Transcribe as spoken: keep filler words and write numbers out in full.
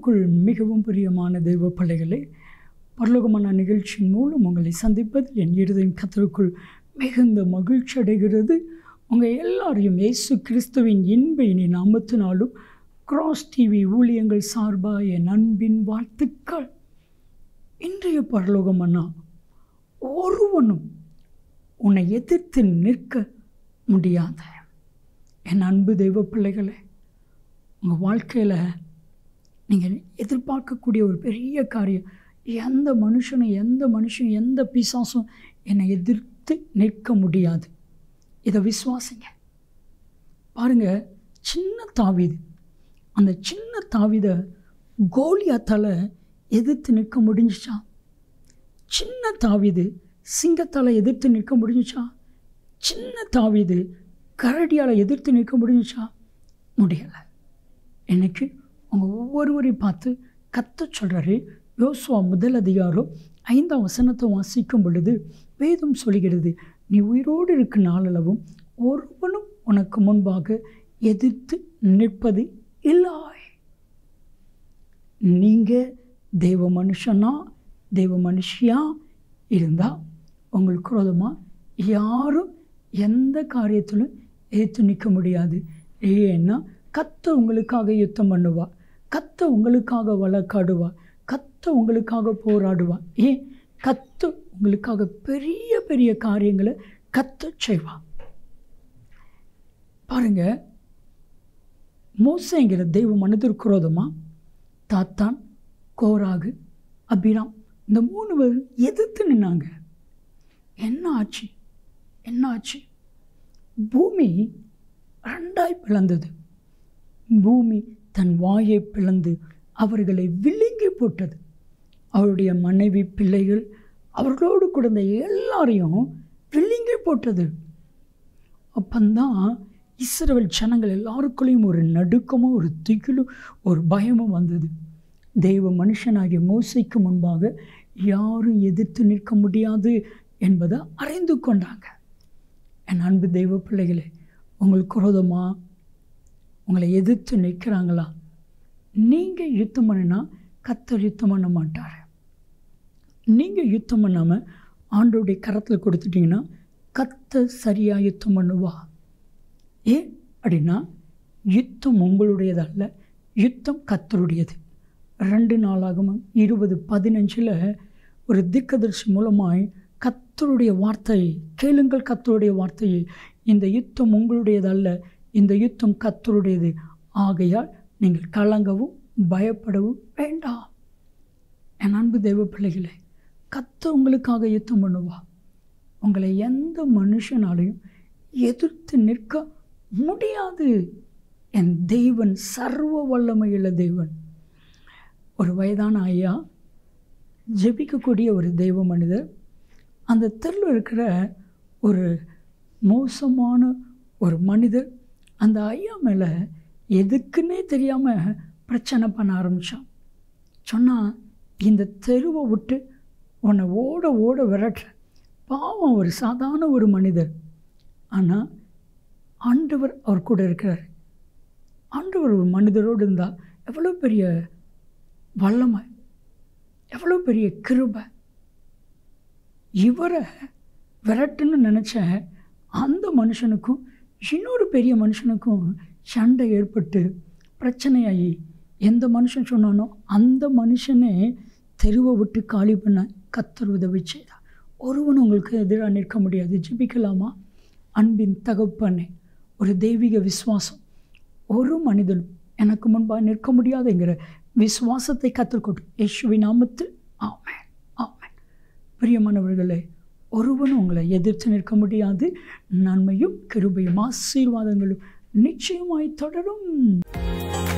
கர்த்தருக்குள் மிகவும் பிரியமான தெய்வ பிள்ளைகளே, பரலோகமான நிகழ்ச்சியின் மூலம் உங்களை சந்திப்பதில் என் இருதயம் கர்த்தருக்குள் மிகுந்த மகிழ்ச்சி அடைகிறது. உங்கள் எல்லாரையும் இயேசு கிறிஸ்துவின் இன்ப இனி நாமத்தினாலும் கிராஸ் டிவி ஊழியங்கள் சார்பாக என் அன்பின் வாழ்த்துக்கள். இன்றைய பரலோகமன்னா, ஒருவனும் உன்னை எதிர்த்து நிற்க முடியாத என் அன்பு தெய்வ பிள்ளைகளே, உங்கள் வாழ்க்கையில் நீங்கள் எதிர்பார்க்கக்கூடிய ஒரு பெரிய காரியம், எந்த மனுஷனும் எந்த மனுஷன் எந்த பிசாசும் என்னை எதிர்த்து நிற்க முடியாது. இதை விசுவாசிங்க. பாருங்கள், சின்ன தாவீது, அந்த சின்ன தாவீதை கோலியாத்தால் எதிர்த்து நிற்க முடிஞ்சிச்சா? சின்ன தாவீது சிங்கத்தால் எதிர்த்து நிற்க முடிஞ்சிச்சா? சின்ன தாவீது கரடியால் எதிர்த்து நிற்க முடிஞ்சிச்சா? முடியலை. இன்னைக்கு உங்கள் ஒவ்வொருவரையும் பார்த்து கர்த்தர் சொல்கிறாரு. யோசுவா முதல் அதிகாரம் ஐந்தாம் வசனத்தை வாசிக்கும் பொழுது வேதம் சொல்கிறது, நீ உயிரோடு இருக்கும் நாளளவும் ஒருவனும் உனக்கு முன்பாக எதிர்த்து நிற்பது இல்லை. நீங்கள் தெய்வ மனுஷனா தெய்வ மனுஷியா இருந்தால் உங்களுக்கு விரோதமாக யாரும் எந்த காரியத்திலும் எதிர்த்து நிற்க முடியாது. ஏன்னா கர்த்தர் உங்களுக்காக யுத்தம் பண்ணுவா, கர்த்தர் உங்களுக்காக வழக்காடுவா, கர்த்தர் உங்களுக்காக போராடுவா. ஏன்? கர்த்தர் உங்களுக்காக பெரிய பெரிய காரியங்களை கர்த்தர் செய்வா. பாருங்க, மோசேங்கிற தெய்வ மனிதருக்கு விரோதமாக தாத்தான், கோராகு, அபிராம் இந்த மூணு பேர் எதிர்த்து நின்னாங்க. என்ன ஆச்சு? என்ன ஆச்சு? பூமி ரெண்டாய் பிளந்தது. பூமி தன் வாயை பிளந்து அவர்களை விழுங்கி போட்டது. அவருடைய மனைவி, பிள்ளைகள், அவர்களோடு கொடுத்த எல்லாரையும் விழுங்கி போட்டது. அப்பந்தான் இஸ்ரவேல் ஜனங்கள் எல்லாருக்குள்ளேயும் ஒரு நடுக்கமும் ஒரு திகிலும் ஒரு பயமும் வந்தது. தெய்வ மனுஷனாகிய மோசேக்கு முன்பாக யாரும் எதிர்த்து நிற்க முடியாது என்பதை அறிந்து கொண்டாங்க. என் அன்பு தெய்வ பிள்ளைகளே, உங்களுக்கு விரோதமாக உங்களை எதிர்த்து நிற்கிறாங்களா? நீங்கள் யுத்தம் பண்ணினா கர்த்தர் யுத்தம் பண்ண மாட்டார். நீங்கள் யுத்தம் பண்ணாமல் ஆண்டோடைய கரத்தில் கொடுத்துட்டிங்கன்னா கர்த்தர் சரியாக யுத்தம் பண்ணுவா. ஏன் அப்படின்னா, யுத்தம் உங்களுடையதல்ல, யுத்தம் கர்த்தருடையது. ரெண்டு நாளாகவும் இருபது பதினஞ்சில் ஒரு தீர்க்கதரிசி மூலமாய் கர்த்தருடைய வார்த்தையை கேளுங்கள். கர்த்தருடைய வார்த்தையை, இந்த யுத்தம் உங்களுடையதல்ல, இந்த யுத்தம் கர்த்தருடையது. ஆகையால் நீங்கள் கலங்கவும் பயப்படவும் வேண்டாம். என் அன்பு தெய்வ பிள்ளைகளே, கர்த்தர் உங்களுக்காக யுத்தம் பண்ணுவா. உங்களை எந்த மனுஷனாலையும் எதிர்த்து நிற்க முடியாது. என் தெய்வன் சர்வ வல்லமையுள்ள தெய்வன். ஒரு வயதான ஐயா, ஜெபிக்கக்கூடிய ஒரு தெய்வ மனிதர், அந்த தெருவில் இருக்கிற ஒரு மோசமான ஒரு மனிதர் அந்த ஐயா மேலே எதுக்குன்னே தெரியாமல் பிரச்சனை பண்ண ஆரம்பித்தான். சொன்னால், இந்த தெருவை விட்டு உன்னை ஓட ஓட விரட்டுற. பாவம், ஒரு சாதாரண ஒரு மனிதர். ஆனால் ஆண்டவர் அவர் கூட இருக்கிறார். ஆண்டவர் ஒரு மனிதரோடு இருந்தால் எவ்வளோ பெரிய வல்லமை, எவ்வளோ பெரிய கிருபை. இவரை விரட்டுன்னு நினச்ச அந்த மனுஷனுக்கும் இன்னொரு பெரிய மனுஷனுக்கும் சண்டை ஏற்பட்டு பிரச்சனையாகி, எந்த மனுஷன் சொன்னானோ அந்த மனுஷனே தெருவை விட்டு காலி பண்ண கர்த்தர் உதவி செய்தார். ஒருவனும் உங்களுக்கு எதிராக நிற்க முடியாது. ஜெபிக்கலாமா? அன்பின் தகப்பனே, ஒரு தெய்வீக விசுவாசம், ஒரு மனிதனும் எனக்கு முன்பாக நிற்க முடியாதுங்கிற விசுவாசத்தை கற்றுக்கொண்டு இயேசுவின் நாமத்தில் ஆமென், ஆமென். பிரியமானவர்களே, ஒருவனும் உங்களை எதிர்த்து நிற்க முடியாது. நன்மையும் கிருபையும் ஆசீர்வாதங்களும் நிச்சயமாய் தொடரும்.